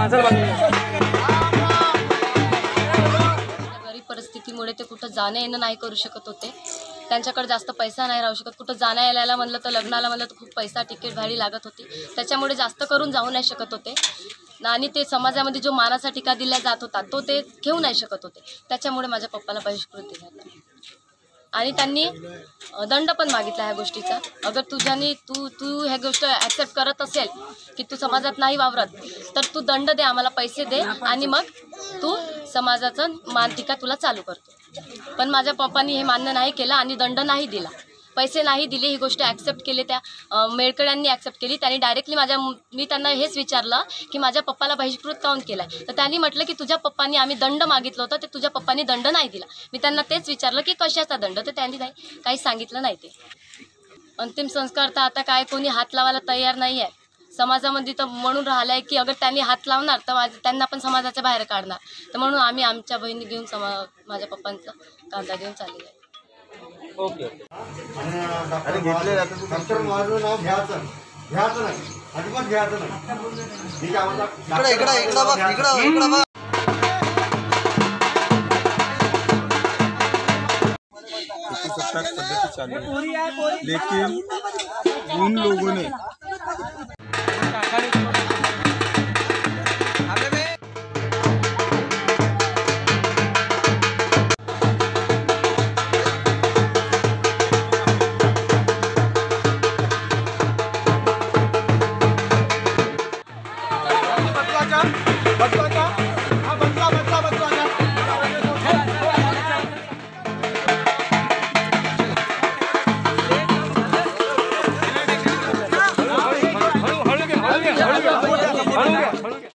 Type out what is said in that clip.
गरीब परिस्थितीमुळे ते कुठं जाणं येणं नाही करू शकत होते। त्यांच्याकडे जास्त पैसा नाही राहू शकत। कुठं जाणं यायला म्हणलं तर लग्नाला म्हणलं तर खूप पैसा तिकीट भाडी लागत होती, त्याच्यामुळे जास्त करून जाऊ नाही शकत होते आणि ते समाजामध्ये जो मानाचा टीका दिला जात होता तो ते घेऊ नाही शकत होते, त्याच्यामुळे माझ्या पप्पाला बहिष्कृत दिला आणि त्यांनी दंड पण मागितला ह्या गोष्टीचा। अगर तुझ्यानी तू ह्या गोष्ट ॲक्सेप्ट करत असेल की तू समाजात नाही वावरत तर तू दंड दे, आम्हाला पैसे दे आणि मग तू समाजाचं मान टीका तुला चालू करतो। पण माझ्या पप्पांनी हे मान्य नाही केलं आणि दंड नाही दिला, पैसे नाही दिले, ही गोष्ट ॲक्सेप्ट केली। त्या मेळकड्यांनी ॲक्सेप्ट केली। त्यांनी डायरेक्टली मी त्यांना हेच विचारलं की माझ्या पप्पाला बहिष्कृत काऊन केलं आहे, तर त्यांनी म्हटलं की तुझ्या पप्पांनी आम्ही दंड मागितलं होतं ते तुझ्या पप्पांनी दंड नाही दिला। मी त्यांना तेच विचारलं की कशाचा दंड, तर त्यांनी काही सांगितलं नाही। ते अंतिम संस्कार तर आता काय कोणी हात लावायला तयार नाही आहे समाजामध्ये, तर म्हणून राहिलं आहे की अगर त्यांनी हात लावणार तर त्यांना पण समाजाच्या बाहेर काढणार, तर म्हणून आम्ही आमच्या बहिणी घेऊन माझ्या पप्पांचा कांदा घेऊन चाललेला आहे। ओके आणि घेतले डॉक्टर माझं नाव घ्यायचं नाही, अजिबात घ्यायचं नाही। इकडे सत्ताक पद्धति चालू है, लेकिन उन लोगों ने हळू